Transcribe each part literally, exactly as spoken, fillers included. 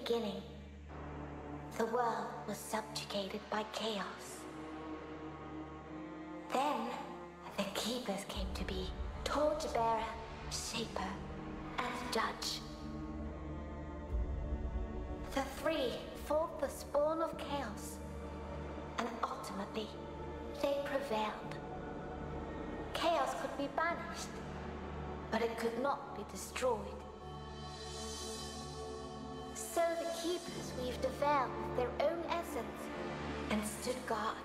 beginning, the world was subjugated by chaos. Then, the Keepers came to be Torchbearer, Shaper, and Judge. The three fought the spawn of chaos, and ultimately, they prevailed. Chaos could be banished, but it could not be destroyed. So the Keepers weaved a veil with their own essence and stood guard.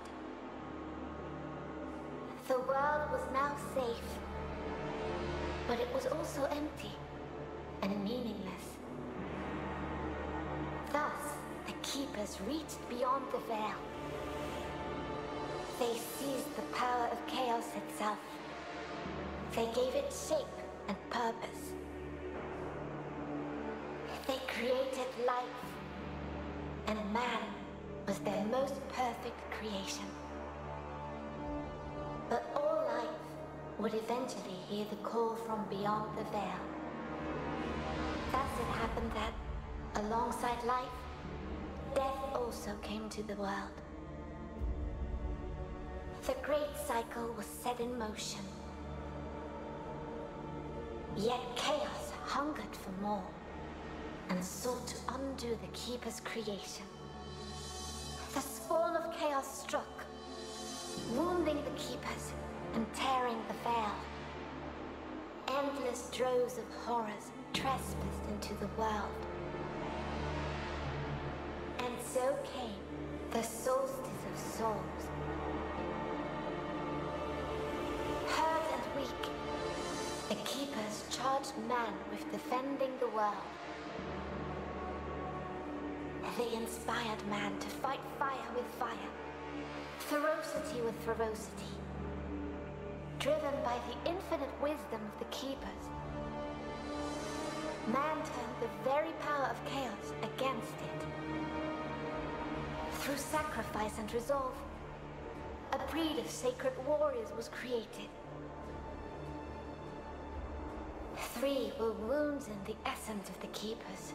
The world was now safe, but it was also empty and meaningless. Thus, the Keepers reached beyond the veil. They seized the power of chaos itself. They gave it shape and purpose. They created life, and man was their most perfect creation. But all life would eventually hear the call from beyond the veil. Thus it happened that, alongside life, death also came to the world. The great cycle was set in motion. Yet chaos hungered for more, and sought to undo the Keeper's creation. The spawn of chaos struck, wounding the Keepers and tearing the veil. Endless droves of horrors trespassed into the world. And so came the solstice of souls. Hurt and weak, the Keepers charged man with defending the world. They inspired man to fight fire with fire, ferocity with ferocity. Driven by the infinite wisdom of the Keepers, man turned the very power of chaos against it. Through sacrifice and resolve, a breed of sacred warriors was created. Three were wounds in the essence of the Keepers.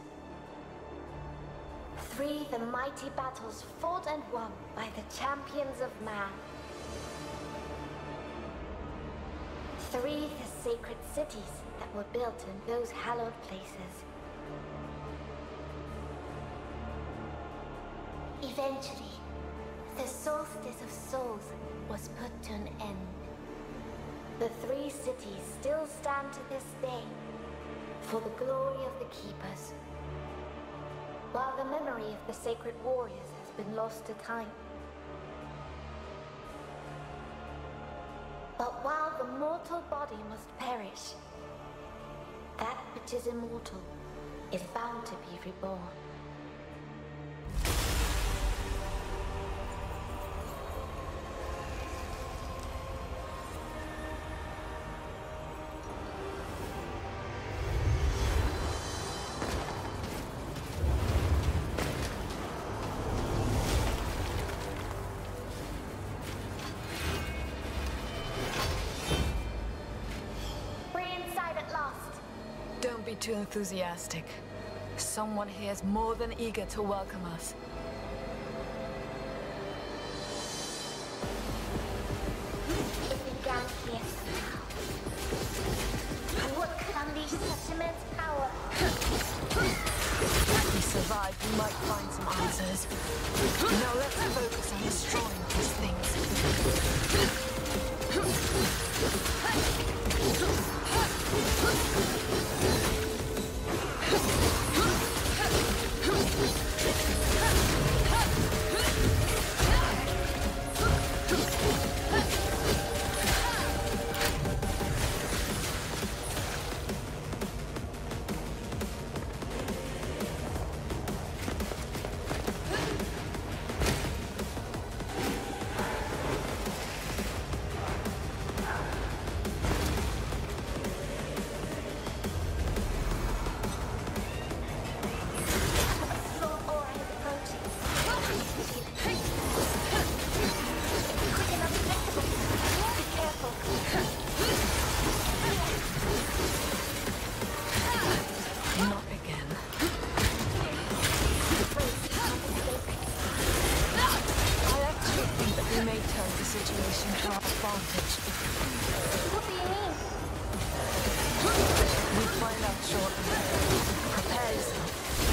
Three the mighty battles fought and won by the champions of man. Three the sacred cities that were built in those hallowed places. Eventually, the solstice of souls was put to an end. The three cities still stand to this day for the glory of the Keepers, while the memory of the sacred warriors has been lost to time. But while the mortal body must perish, that which is immortal is bound to be reborn. Don't be too enthusiastic. Someone here is more than eager to welcome us. It began here somehow. What could unleash such immense power? If we survive, we might find some answers. Now let's focus on destroying these things. advantage. What do you mean? We'll find out shortly. Prepare yourself.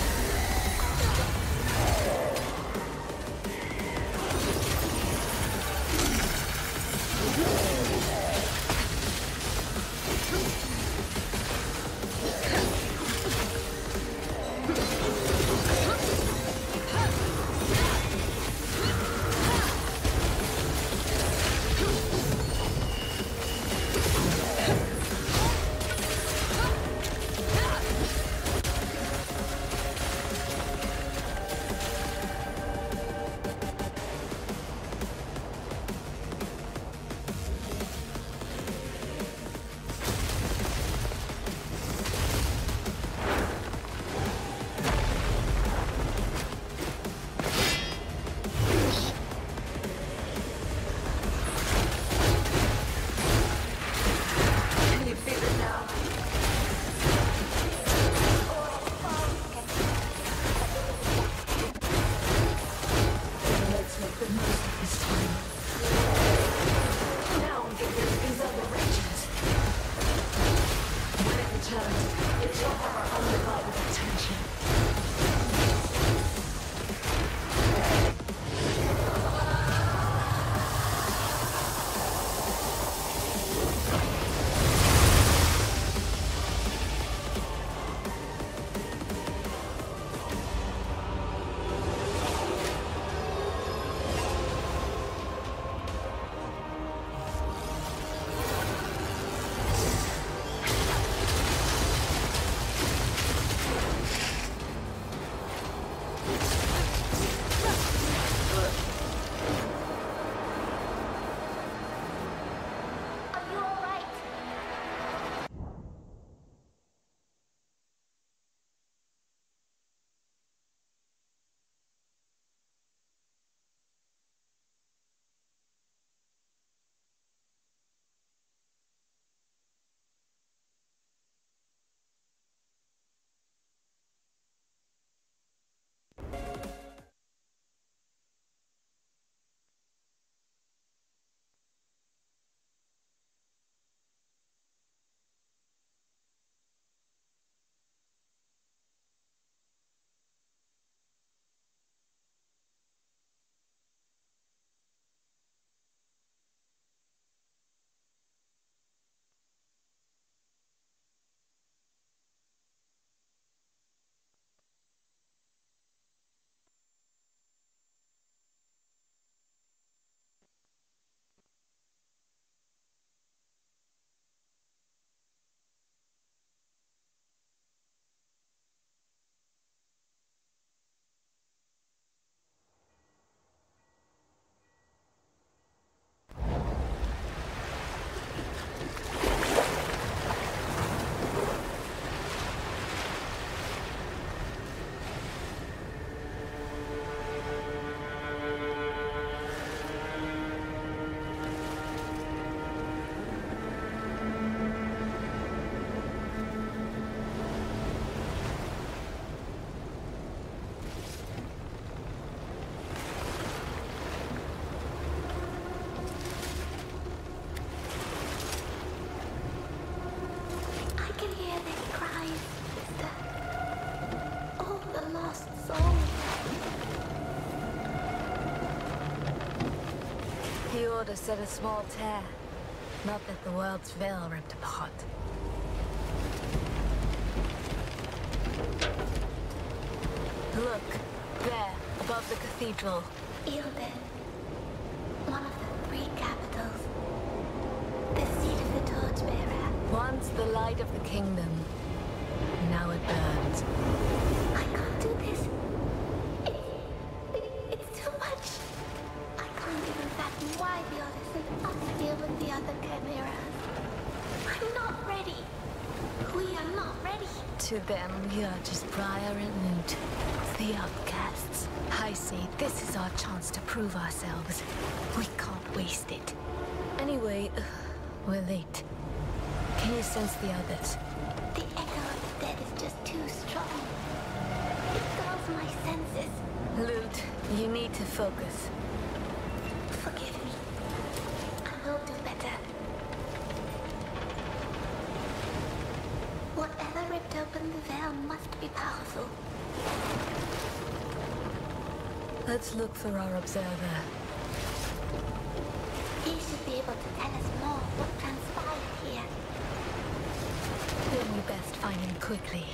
The Order said a small tear, not that the world's veil ripped apart. Look, there, above the cathedral. Ilden, one of the three capitals. The seat of the Torchbearer. Once the light of the kingdom, now it burns. I can't do this. It, it, it's too much. I can't even fathom why the Order sent us to deal with the other chimeras. I'm not ready. We are not ready. To them, we are just Briar and Loot, the outcasts. I see, this is our chance to prove ourselves. We can't waste it. Anyway, we're late. Can you sense the others? The echo of the dead is just too strong. It dulls my senses. Loot, you need to focus. Forgive me. I will do better. realm must be powerful. Let's look for our observer. He should be able to tell us more what transpired here. Then we best find him quickly.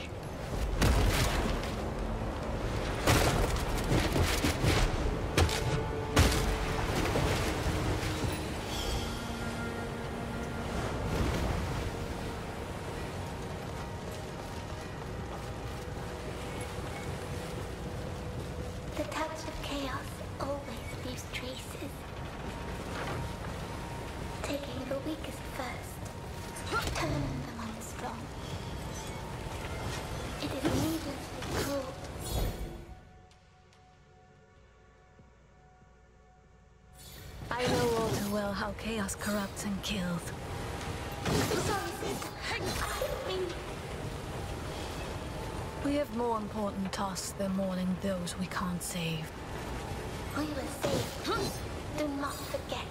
The touch of chaos always leaves traces. Taking the weakest first, turning them on the strong. It is needlessly cruel. I know all too well how chaos corrupts and kills. Sorry, sister. I didn't mean... We have more important tasks than mourning those we can't save. We will save. Do not forget.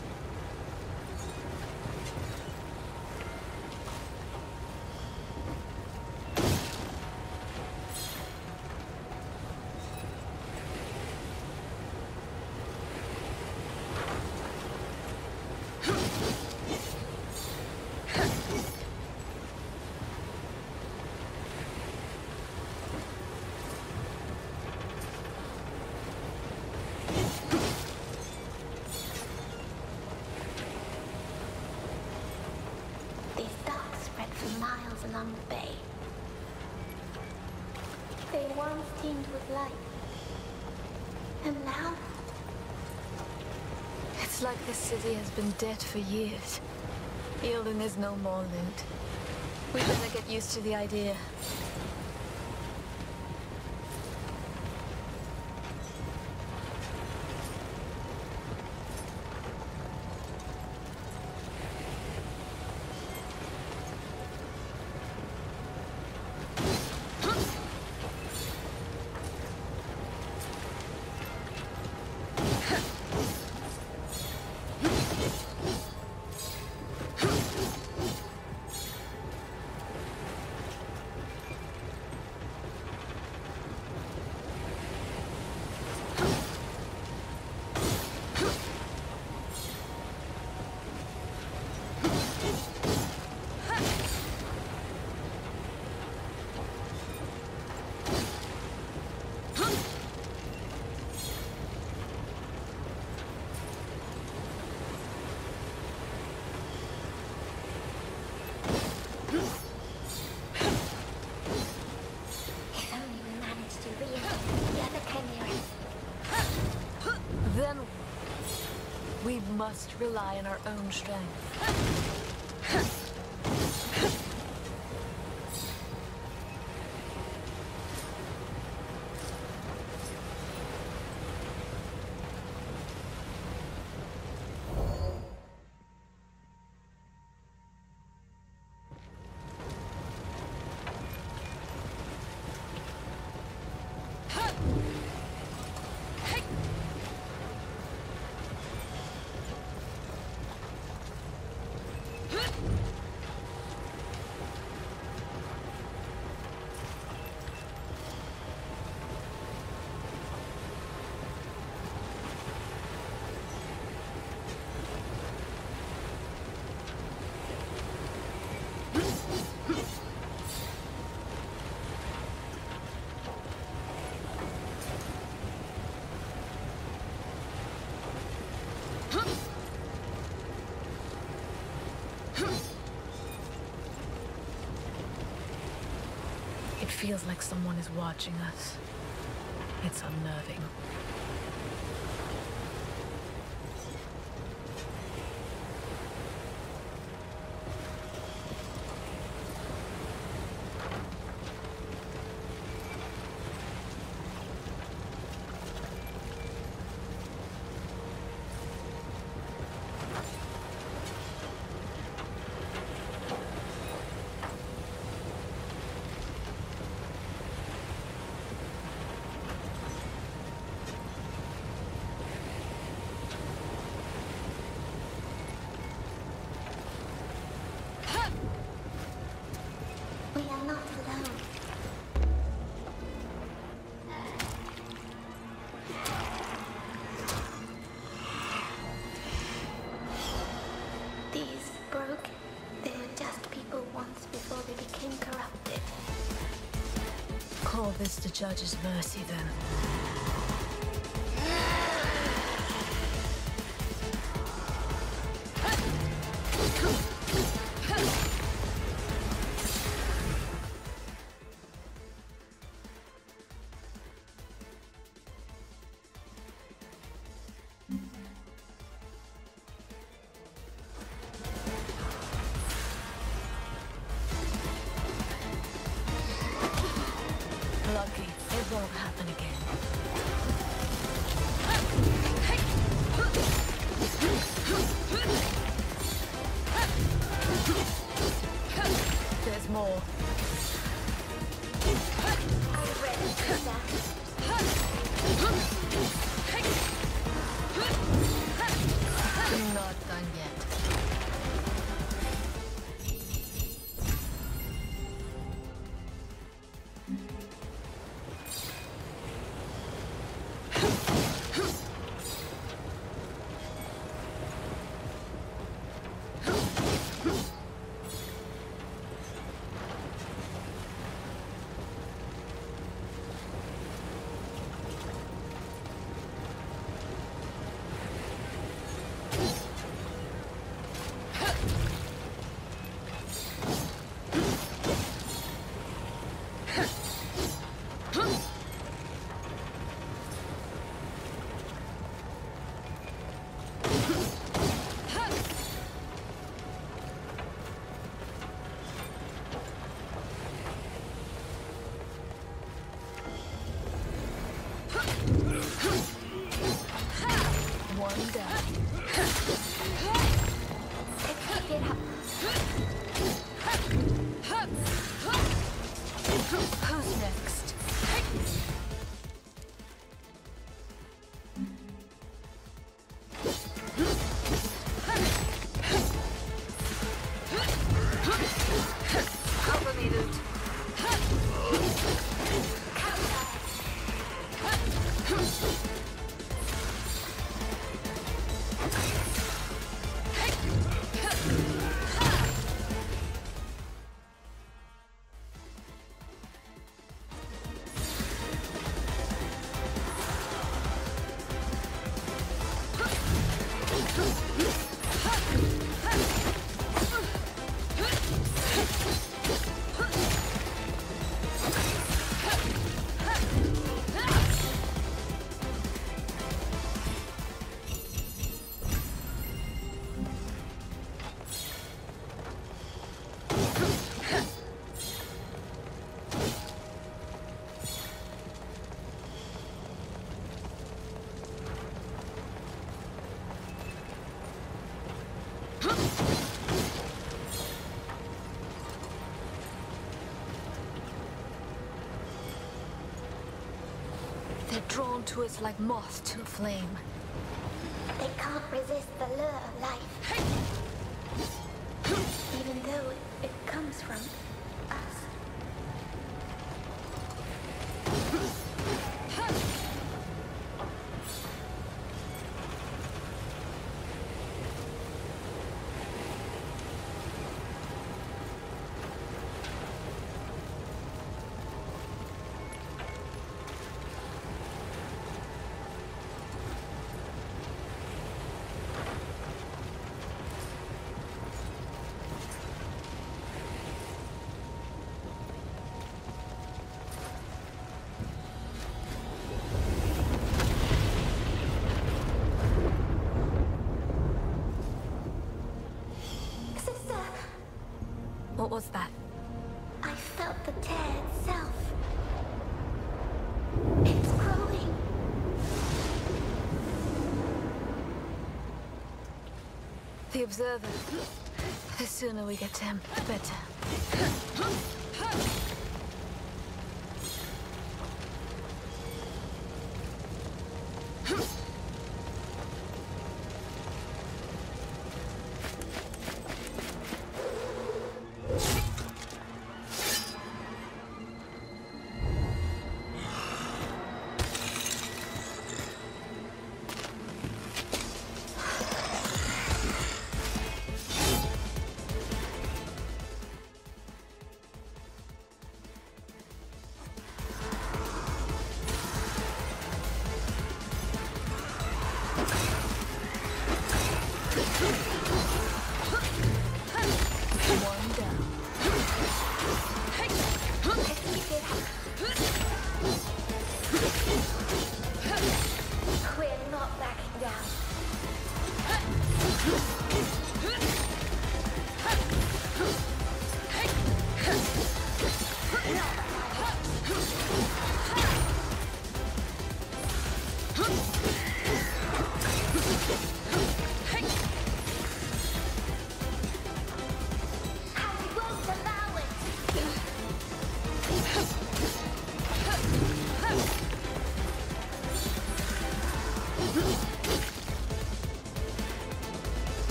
Along the bay. They once teemed with life. And now? It's like this city has been dead for years. Ylden is no more, Lute. We better get used to the idea. Then we must rely on our own strength. It feels like someone is watching us. It's unnerving. We are not alone. broke. They were just people once before they became corrupted. Call this the Judge's mercy, then. Lucky, it won't happen again. There's more. I read it, Not done yet. One down. Pick it up. Who's next? Cover me, Loot. They're drawn to us like moths to a flame. They can't resist the lure of life. Even though it comes from us. What was that? I felt the tear itself. It's growing. The Observer. The sooner we get to him, the better.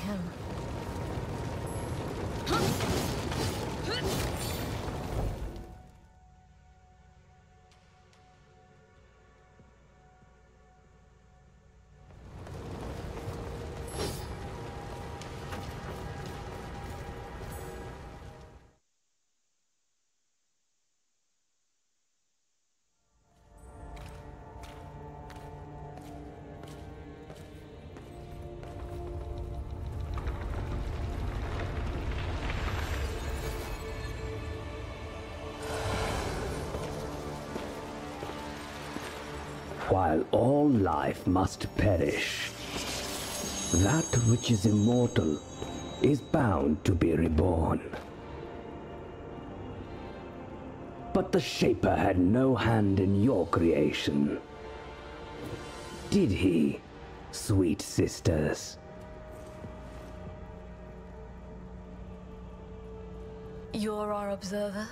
him. While all life must perish, that which is immortal is bound to be reborn. But the Shaper had no hand in your creation. Did he, sweet sisters? You're our observer?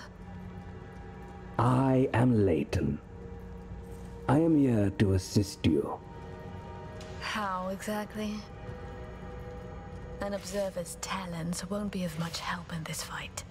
I am Layton. I am here to assist you. How exactly? An observer's talents won't be of much help in this fight.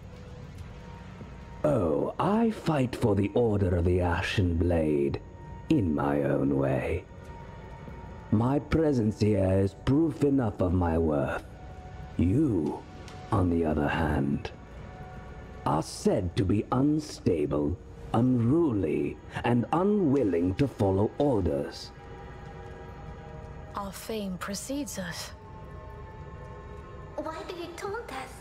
Oh, I fight for the Order of the Ashen Blade in my own way. My presence here is proof enough of my worth. You, on the other hand, are said to be unstable, unruly, and unwilling to follow orders. Our fame precedes us. Why do you taunt us?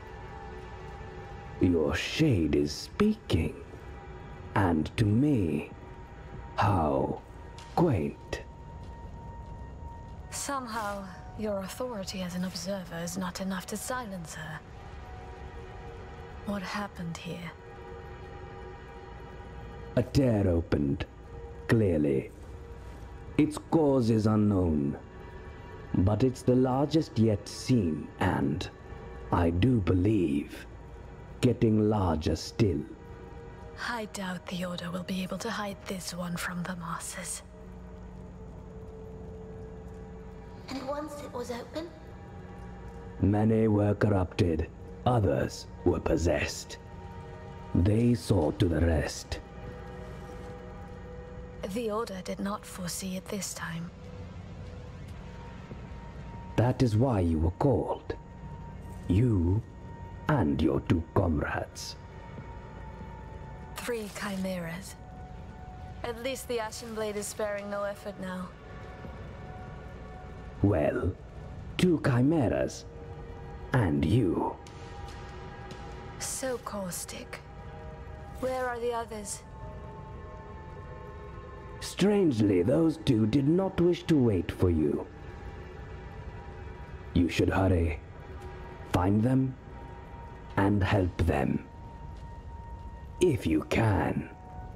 Your shade is speaking. And to me, how quaint. Somehow, your authority as an observer is not enough to silence her. What happened here? A tear opened, clearly. Its cause is unknown, but it's the largest yet seen and, I do believe, getting larger still. I doubt the Order will be able to hide this one from the masses. And once it was open? Many were corrupted, others were possessed. They saw to the rest. The Order did not foresee it this time. That is why you were called. You and your two comrades. Three chimeras. At least the Ashen Blade is sparing no effort now. Well, two chimeras. And you. So caustic. Where are the others? Strangely, those two did not wish to wait for you. You should hurry. Find them and help them. If you can.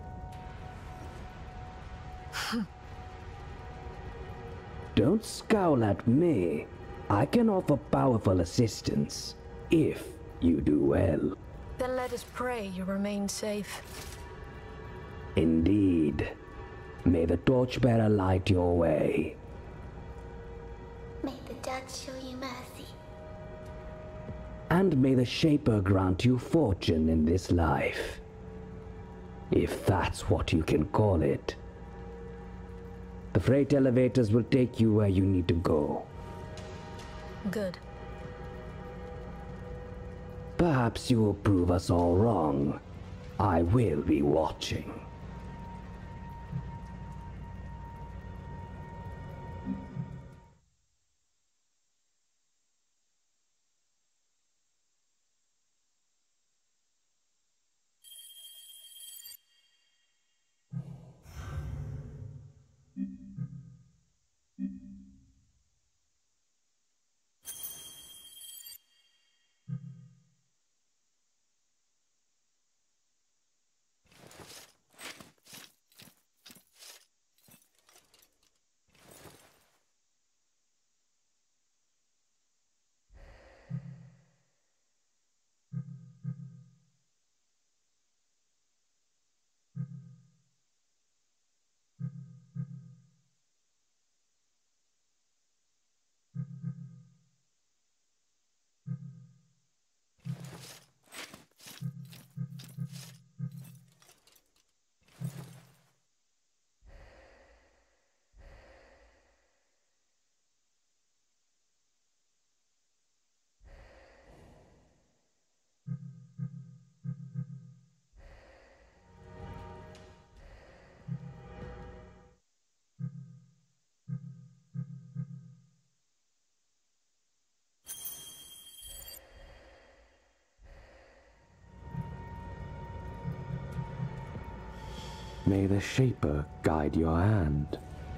Don't scowl at me. I can offer powerful assistance, if you do well. Then let us pray you remain safe. Indeed. May the Torchbearer light your way. May the Judge show you mercy. And may the Shaper grant you fortune in this life. If that's what you can call it. The freight elevators will take you where you need to go. Good. Perhaps you will prove us all wrong. I will be watching. May the Shaper guide your hand.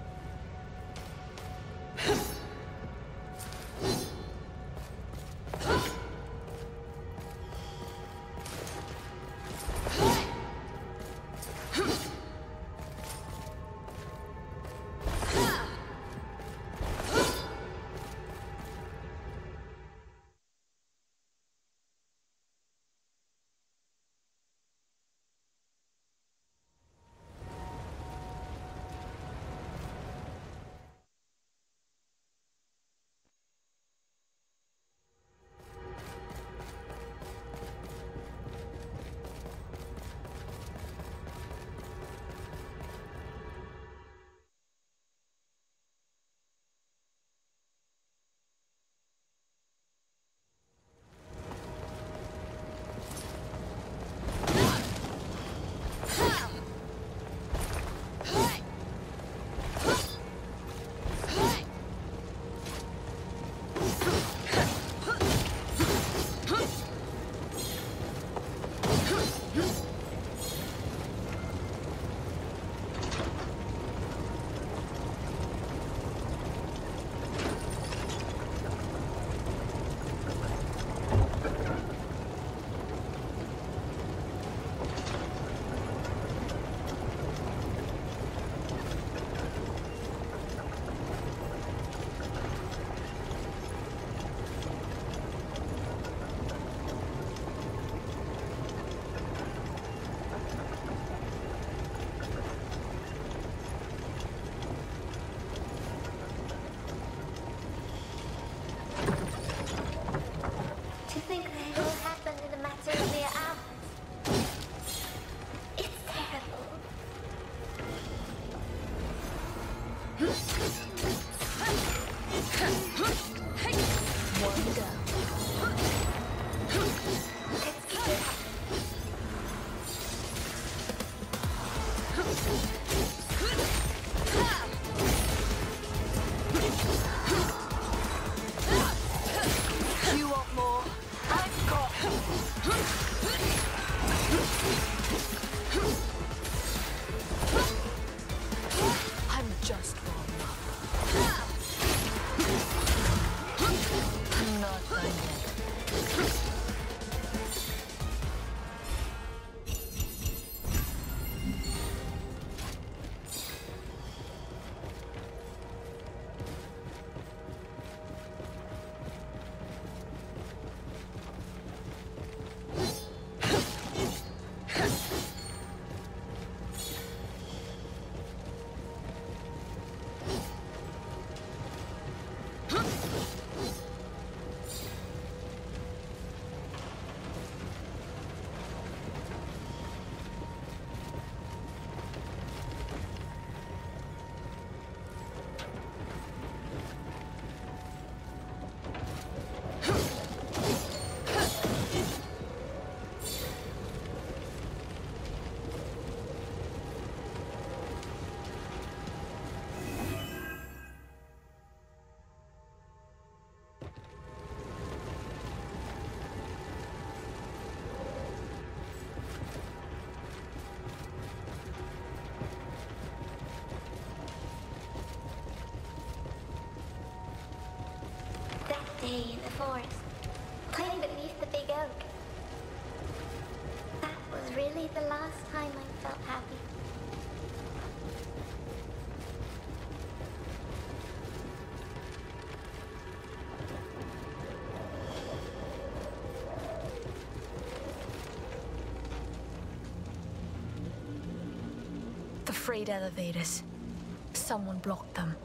Day in the forest, playing beneath the big oak. That was really the last time I felt happy. The freight elevators. Someone blocked them.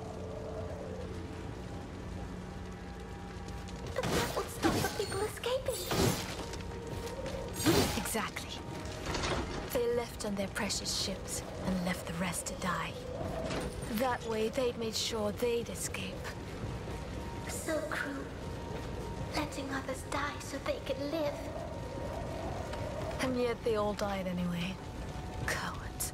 Exactly. They left on their precious ships and left the rest to die. That way, they'd made sure they'd escape. So cruel. Letting others die so they could live. And yet they all died anyway. Cowards.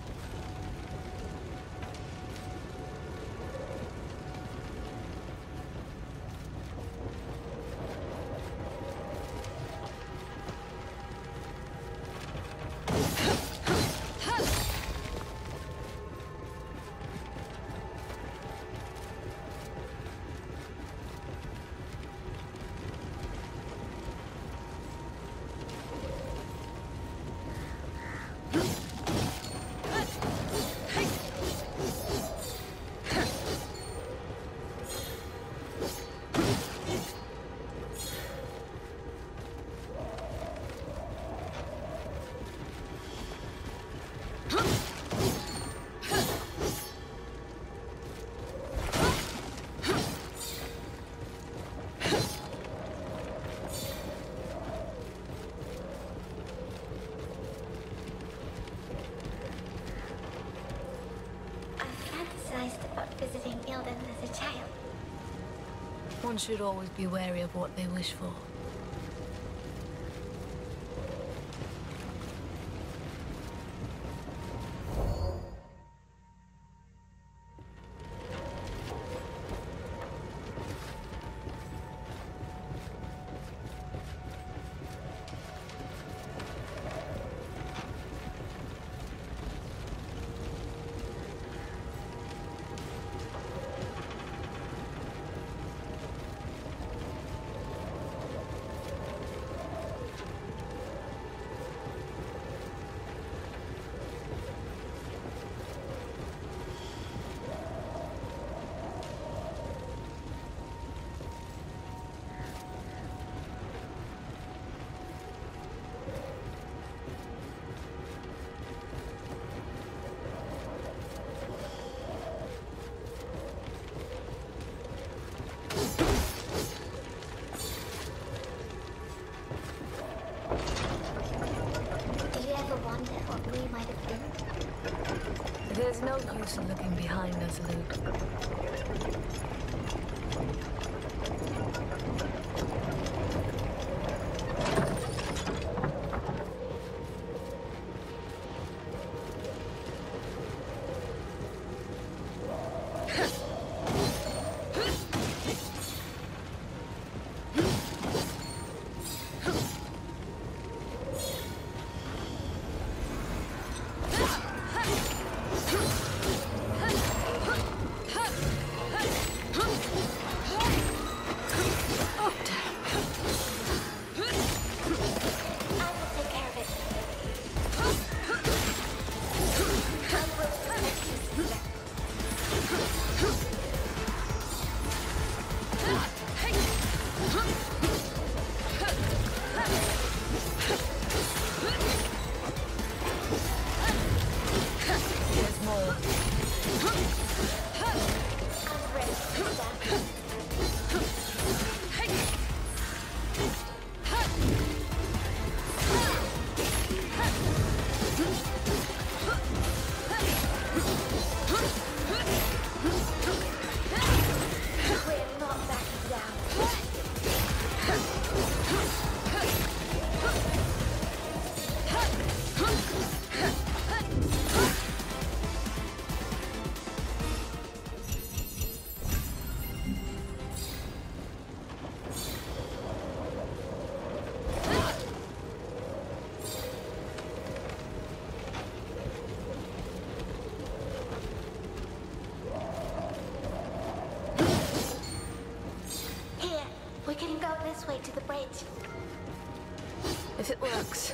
One should always be wary of what they wish for. There's no use in looking behind us, Luke. This way to the bridge. If it works.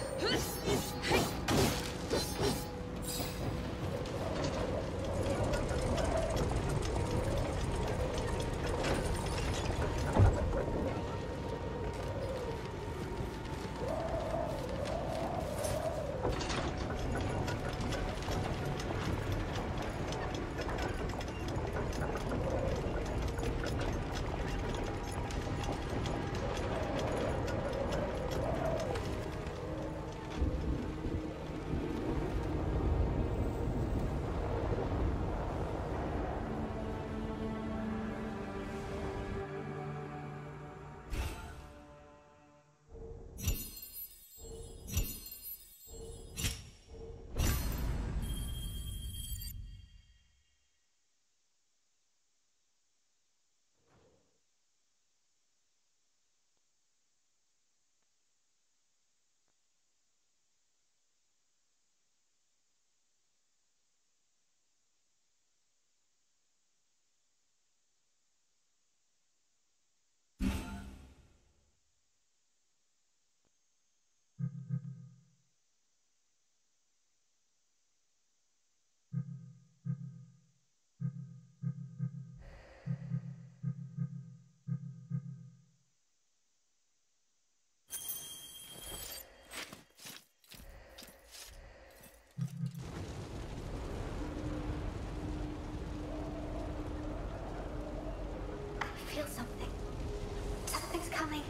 I feel something. Something's coming.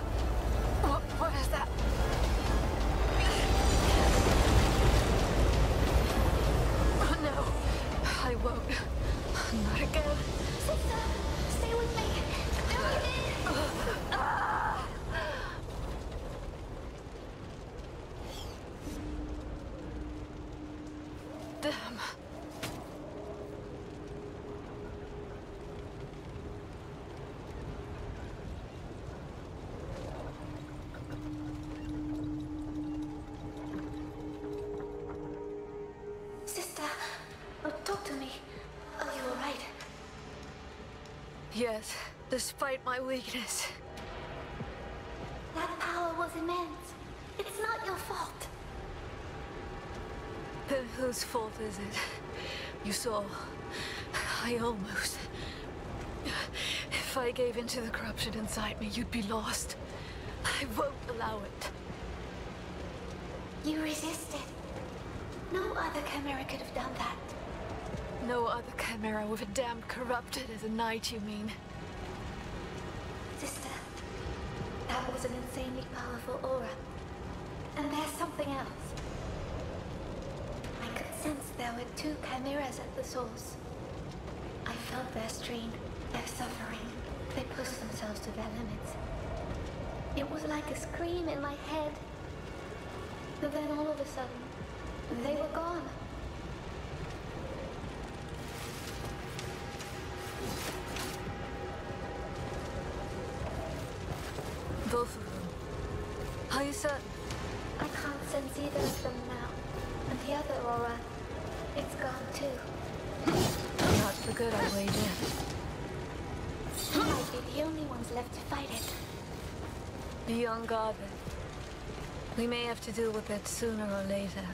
What, what is that? Damn. Sister, oh, talk to me. Are you alright? Yes, despite my weakness. That power was immense. It's not your fault. Then whose fault is it? You saw. I almost... If I gave in to the corruption inside me, you'd be lost. I won't allow it. You resisted. No other Chimera could have done that. No other Chimera with a damn corrupted as a knight, you mean? Sister, that was an insanely powerful aura. And there's something else. I could sense there were two chimeras at the source. I felt their strain, their suffering. They pushed themselves to their limits. It was like a scream in my head. But then all of a sudden, they were gone. Both of them. Are you certain? I can't sense either of them now. And the other aura, it's gone too. Not for good, I wager. We might be the only ones left to fight it. Be on guard then. We may have to deal with it sooner or later.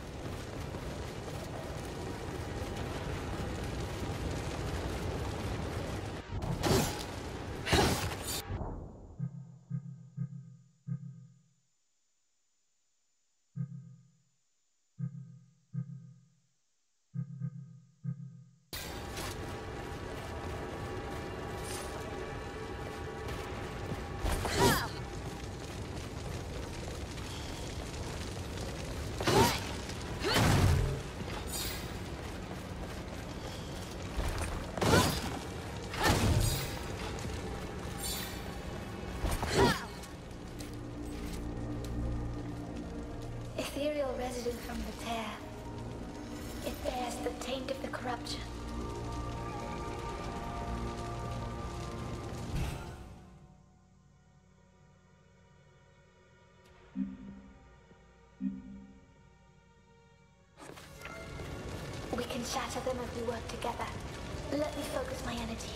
Ethereal resident from the tear. It bears the taint of the corruption. We can shatter them if we work together. Let me focus my energy.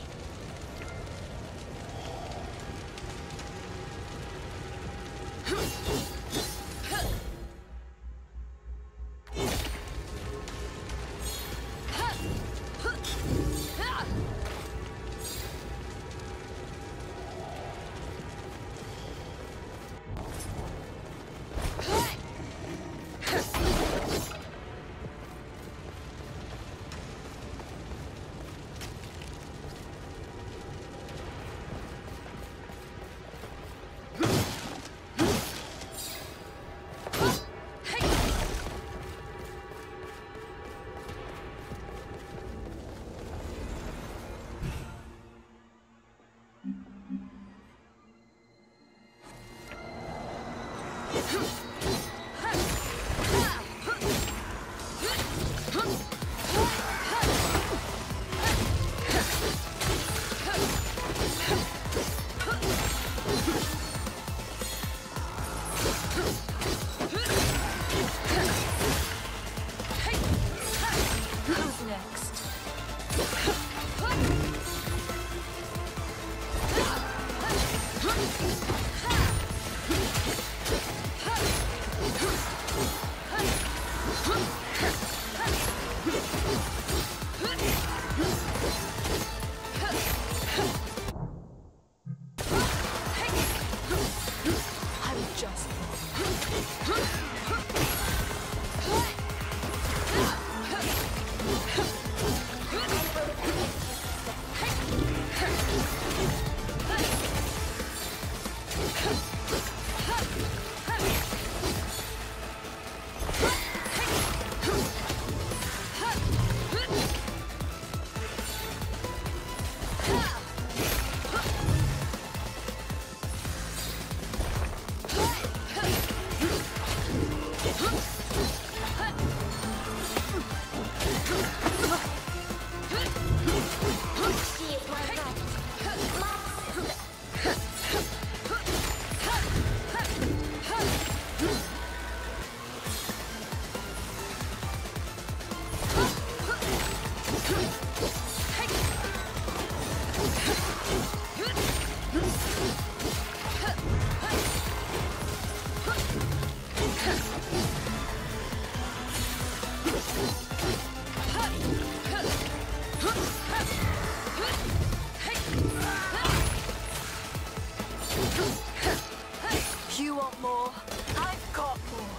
You want more? I've got more.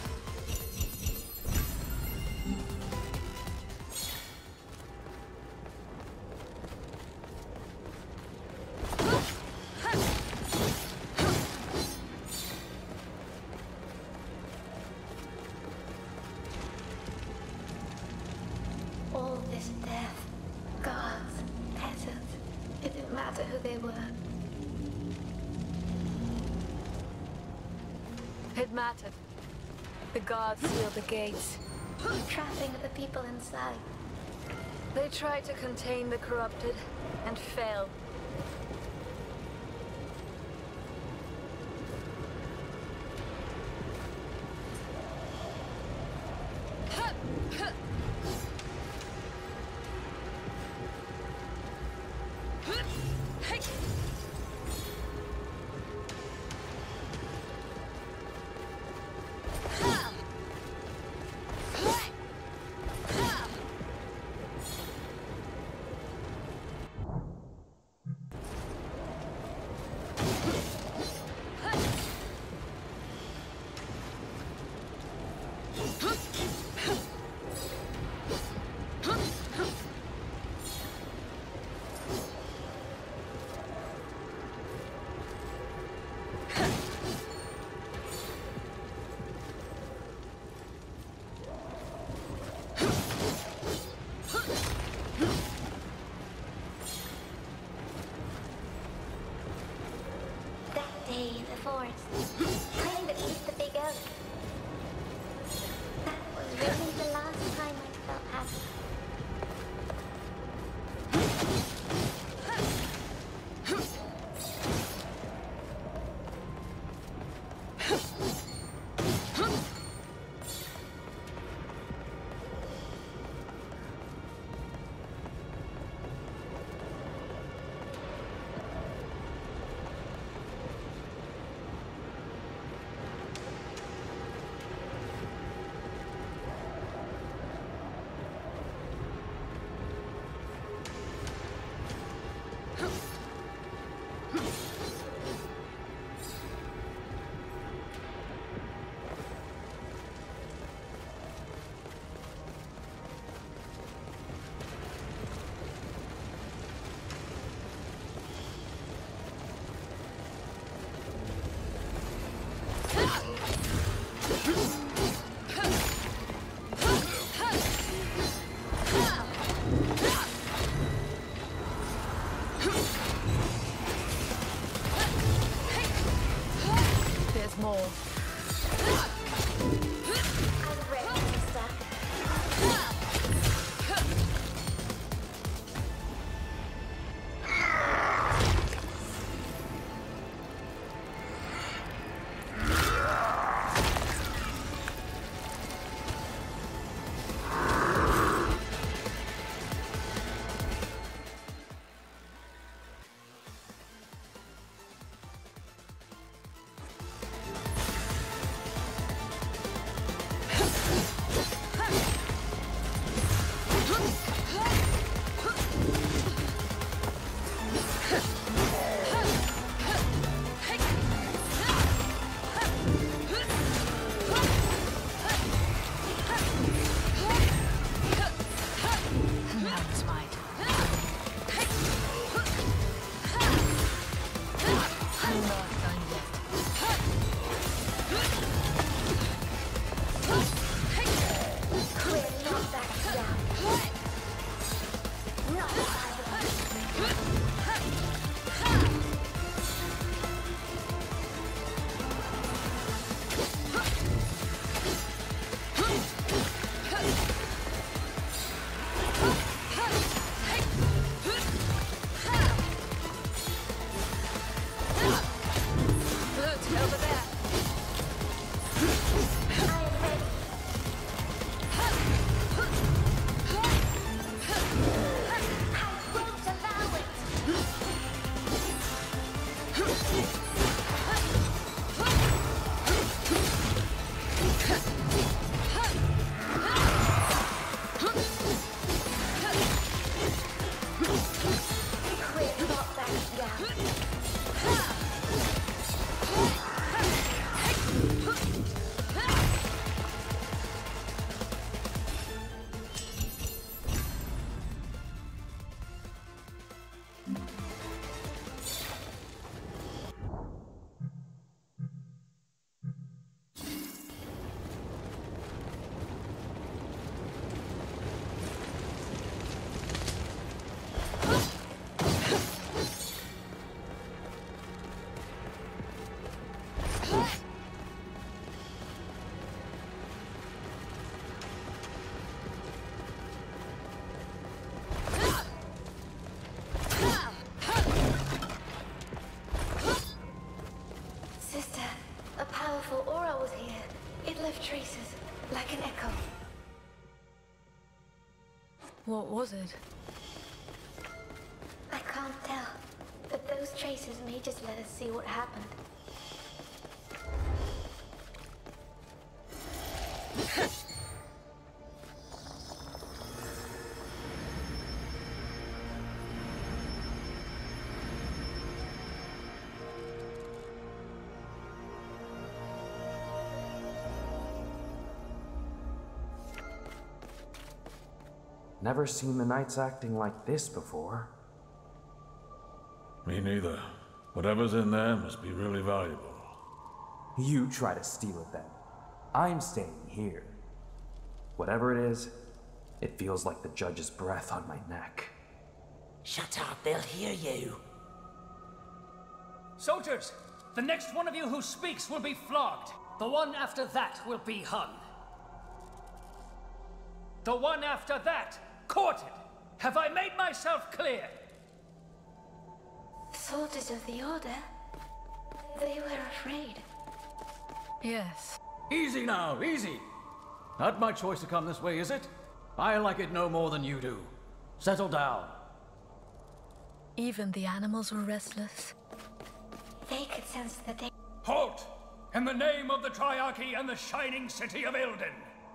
All this death, guards, peasants, it didn't matter who they were. It mattered. The guards sealed the gates. Trapping the people inside. They tried to contain the corrupted and failed. That day in the forest, trying to beat the big elk. That was really the last time I felt happy. echo. What was it? I can't tell, but those traces may just let us see what happened. Never seen the Knights acting like this before. Me neither. Whatever's in there must be really valuable. You try to steal it then. I'm staying here. Whatever it is, it feels like the judge's breath on my neck. Shut up, they'll hear you. Soldiers, the next one of you who speaks will be flogged. The one after that will be hung. The one after that, quartered. Have I made myself clear? Soldiers of the Order? They were afraid. Yes. Easy now, easy. Not my choice to come this way, is it? I like it no more than you do. Settle down. Even the animals were restless. They could sense the danger. Halt! In the name of the Triarchy and the shining city of Ilden.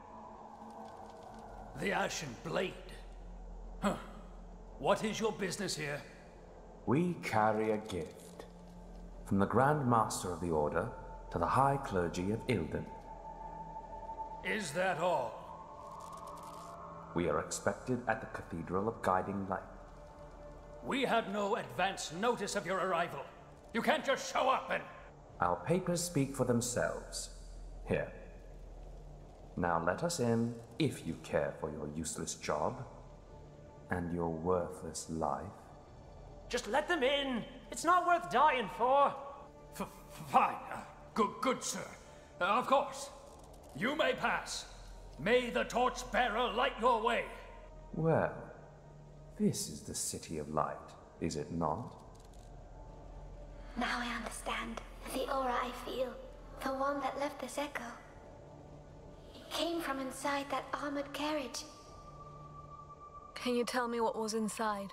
The Ashen Blade. Huh. What is your business here? We carry a gift. From the Grand Master of the Order to the High Clergy of Ilden. Is that all? We are expected at the Cathedral of Guiding Light. We had no advance notice of your arrival. You can't just show up and... Our papers speak for themselves. Here. Now let us in, if you care for your useless job. And your worthless life. Just let them in. It's not worth dying for. F fine. Uh, good, good, sir. Uh, of course. You may pass. May the Torchbearer light your way. Well, this is the City of Light, is it not? Now I understand. The aura I feel. The one that left this echo. It came from inside that armored carriage. Can you tell me what was inside?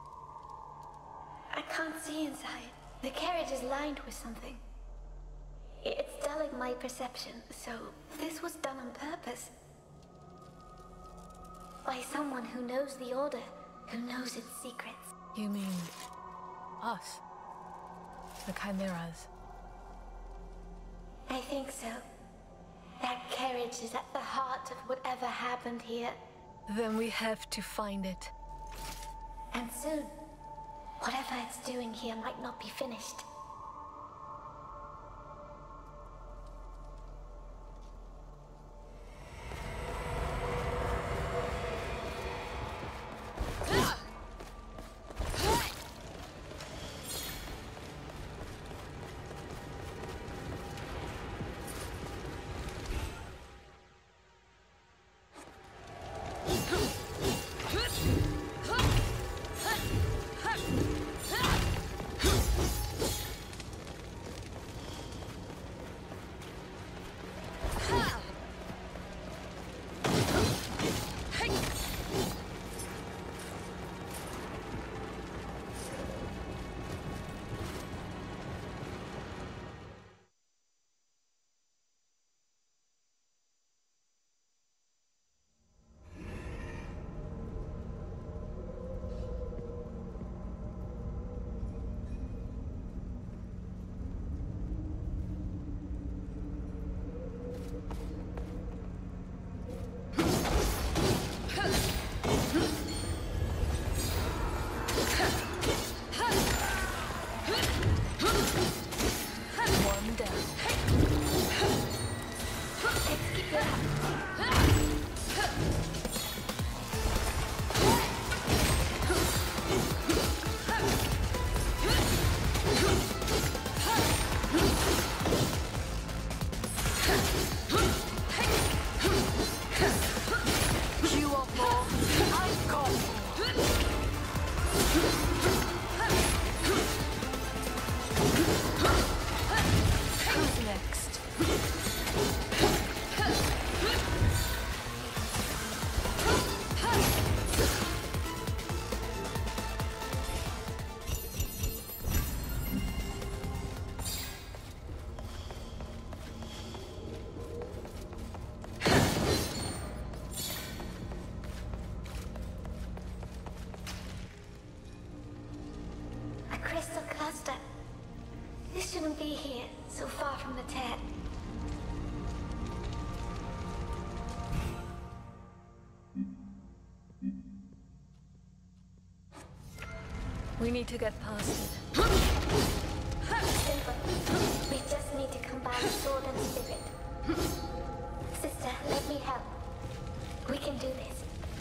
I can't see inside. The carriage is lined with something. It's dulling my perception, so this was done on purpose. By someone who knows the Order, who knows its secrets. You mean... us? The Chimeras? I think so. That carriage is at the heart of whatever happened here. Then we have to find it. And soon, whatever it's doing here might not be finished. We need to get past it. Simple. We just need to combine sword and spirit. Sister, let me help. We can do this.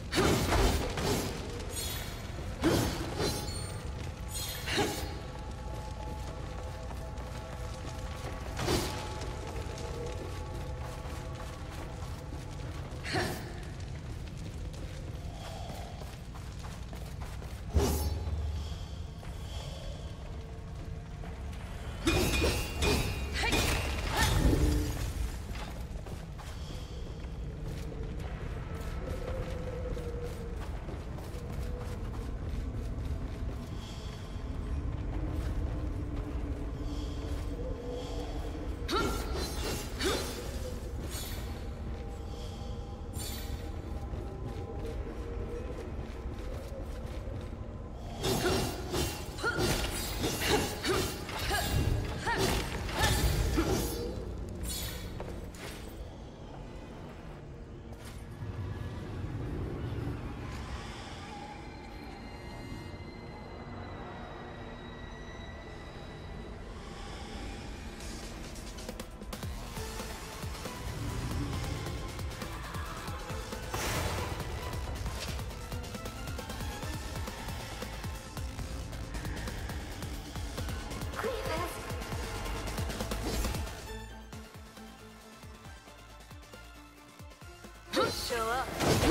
Show up.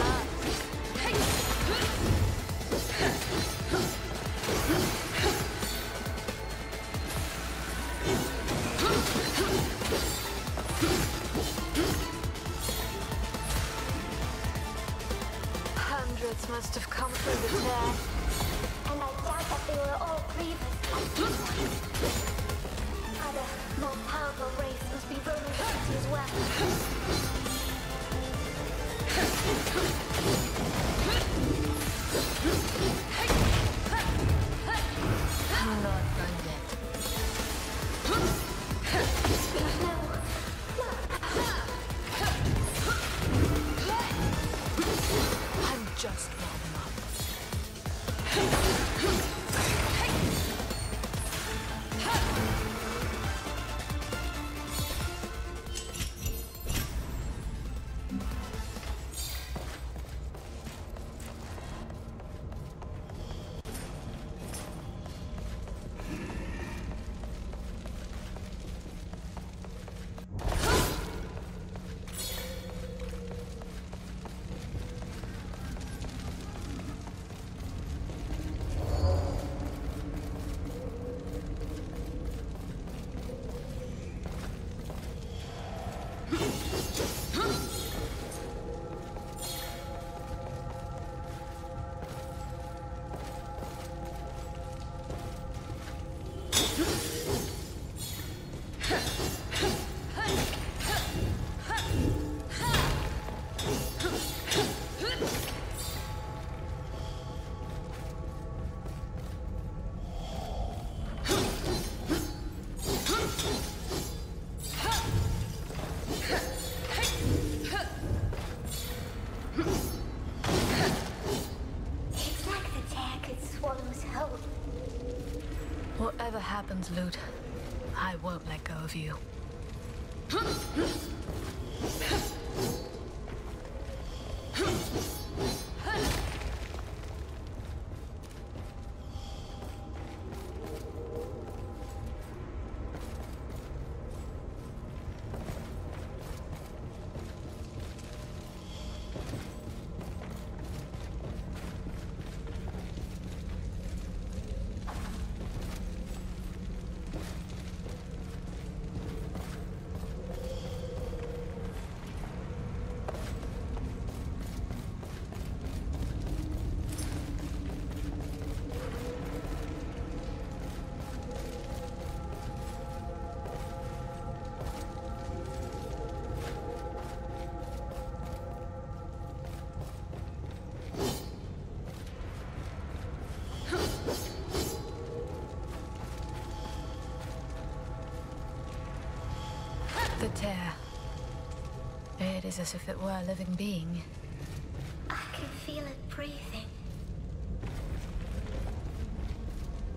Hundreds must have come through the tear. And I doubt that they were all grievous like this one. Other, more powerful race must be roaming the city as well. I'm not done yet. I'm just warming up. Whatever happens, Lute, I won't let go of you. The tear. It is as if it were a living being. I can feel it breathing.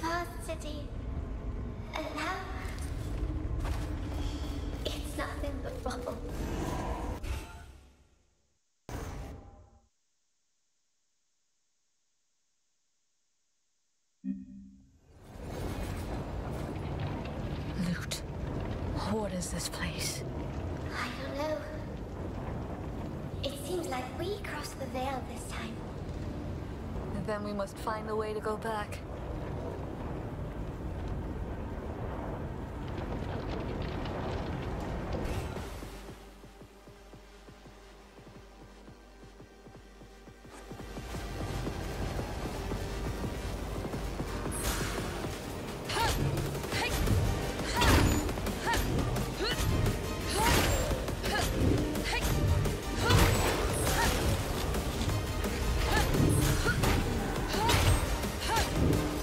vast city, and now it's nothing but rubble. Loot. What is this place? I don't know. It seems like we crossed the veil this time. And then we must find a way to go back. Hey!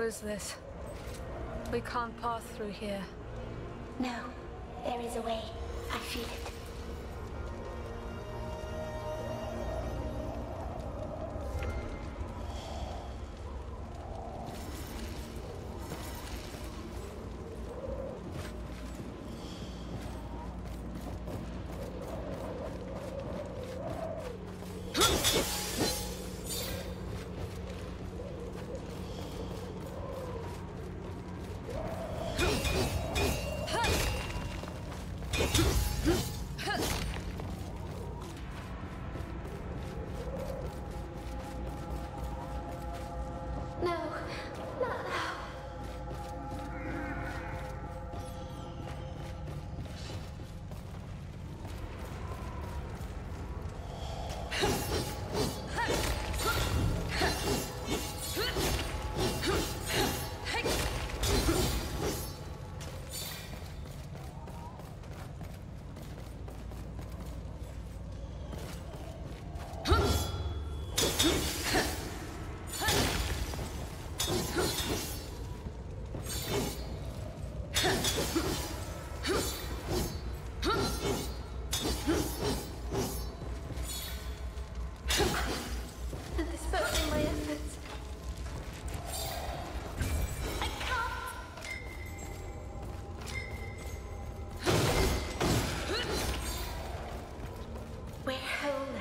close this. We can't pass through here. No, there is a way. I feel it. No, not now. I'm dispersing my efforts. I can't. We're whole now.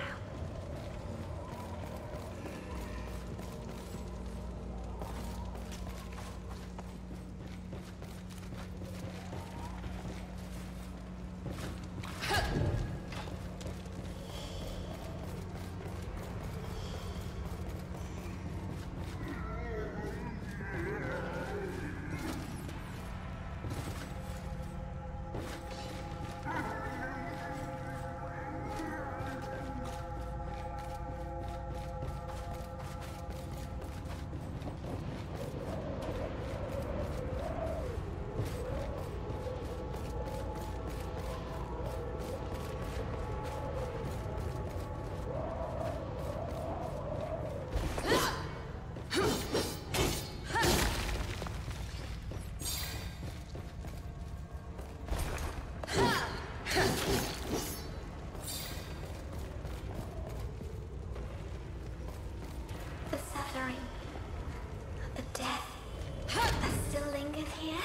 The suffering, the death that still lingers here.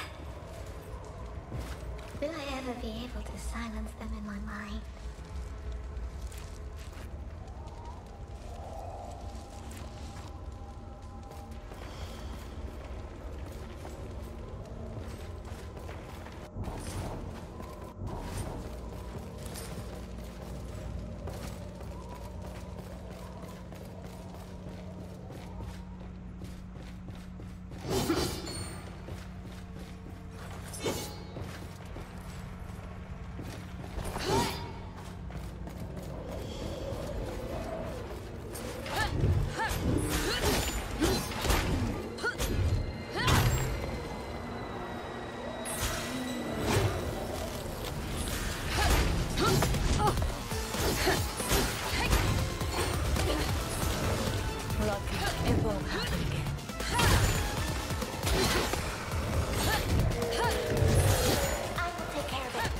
Will I ever be able to silence them in my mind? Lucky, it won't happen again. I will take care of it.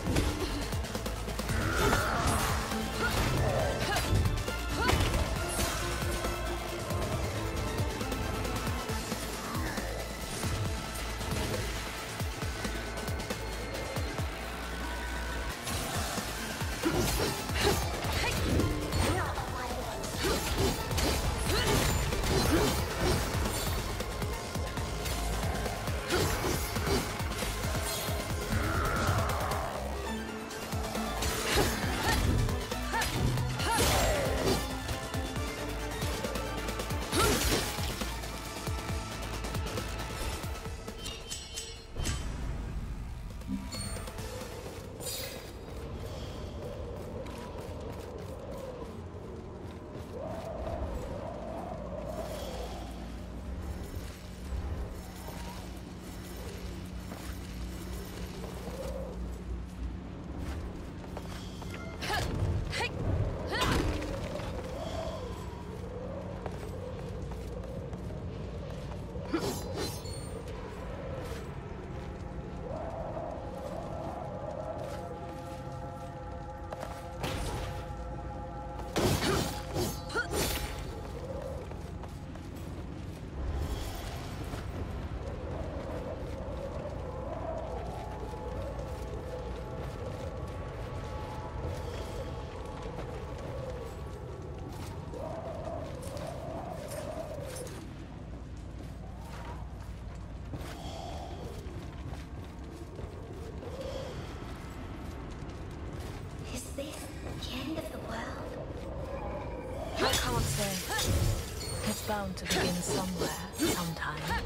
say? It's bound to begin somewhere, sometime.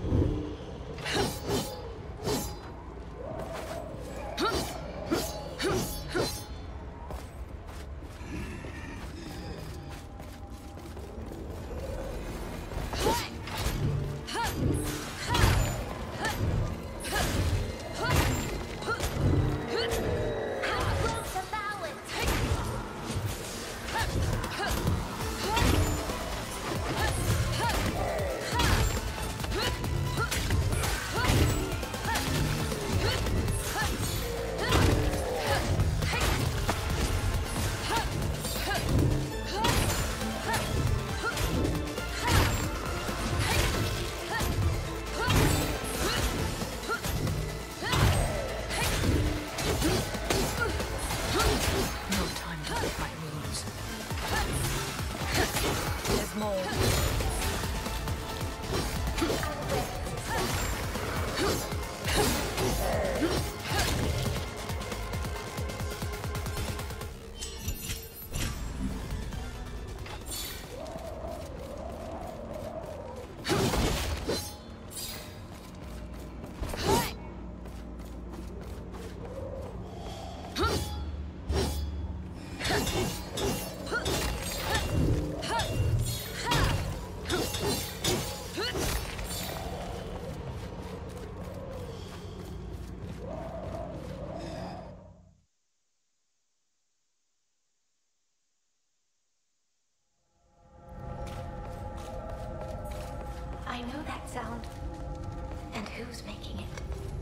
I know that sound. And who's making it?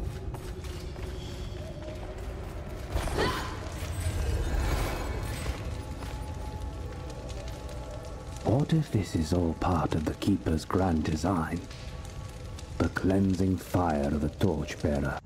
What if this is all part of the Keeper's grand design? The cleansing fire of the Torchbearer.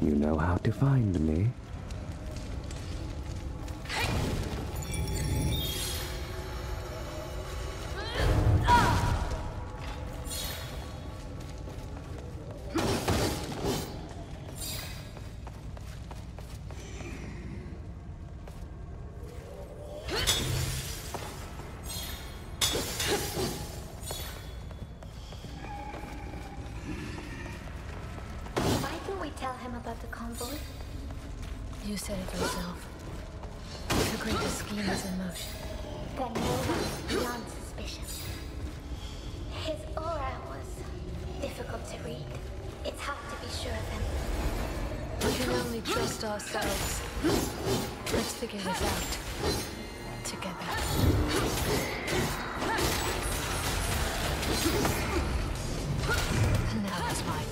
You know how to find me. Tell him about the convoy? You said it yourself. The greater scheme is in motion. Then no one beyond suspicion. His aura was difficult to read. It's hard to be sure of him. We can only trust ourselves. Let's figure this out. Together. And now it's mine.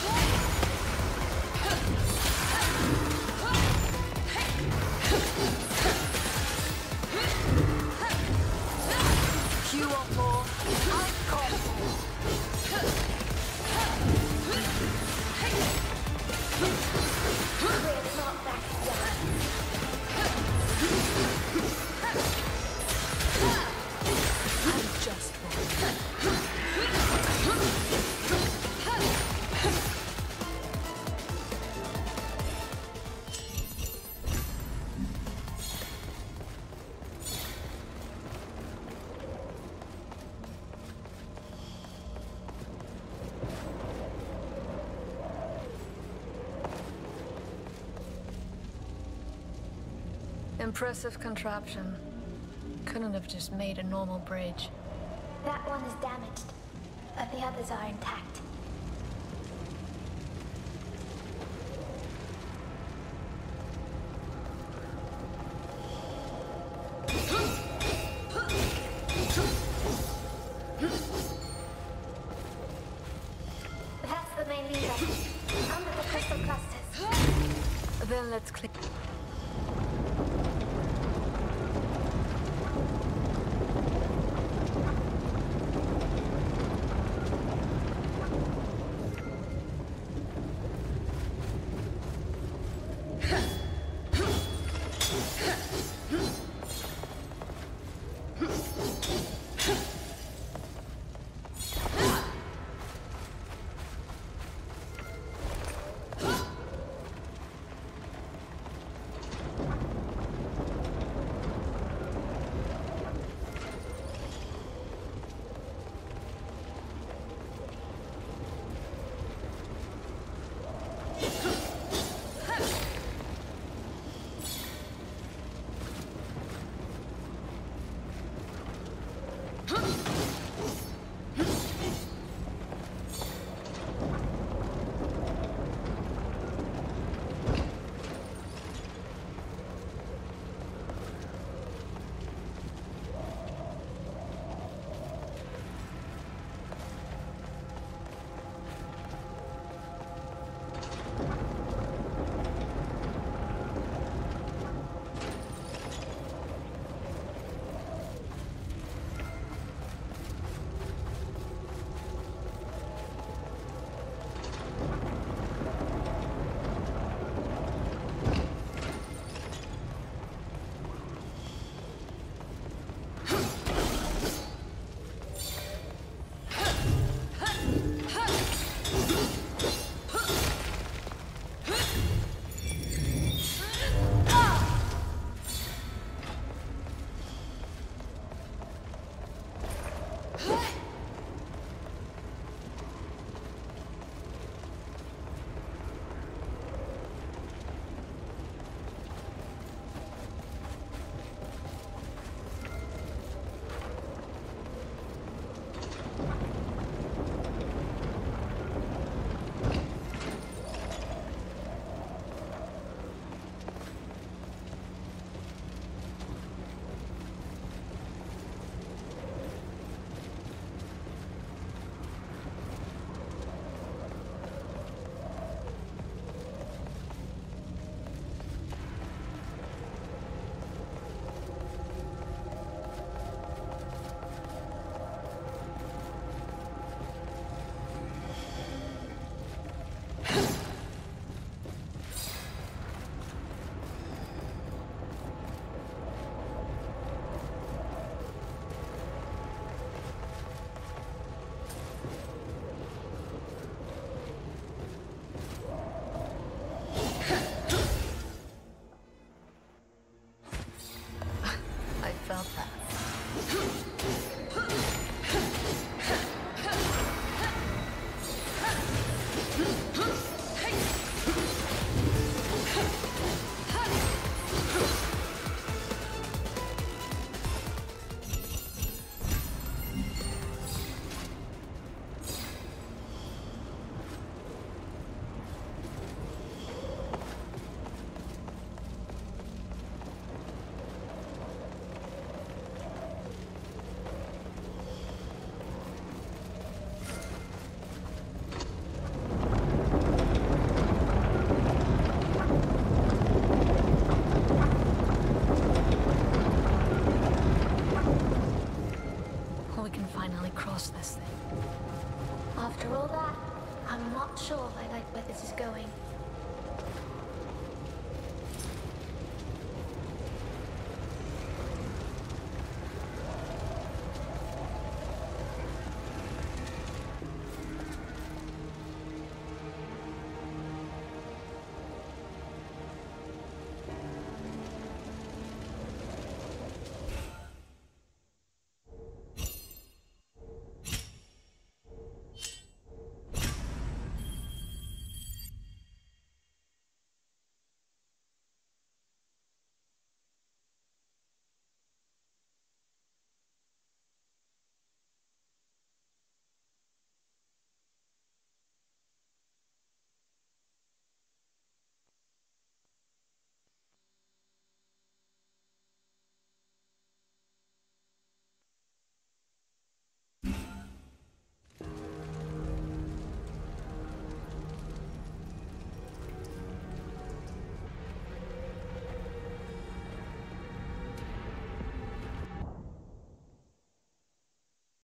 You want more? I've got more. We're not back down. I'm just one. Impressive contraption. Couldn't have just made a normal bridge. That one is damaged, but the others are intact. That's the main lever. Under the crystal clusters. Then let's click.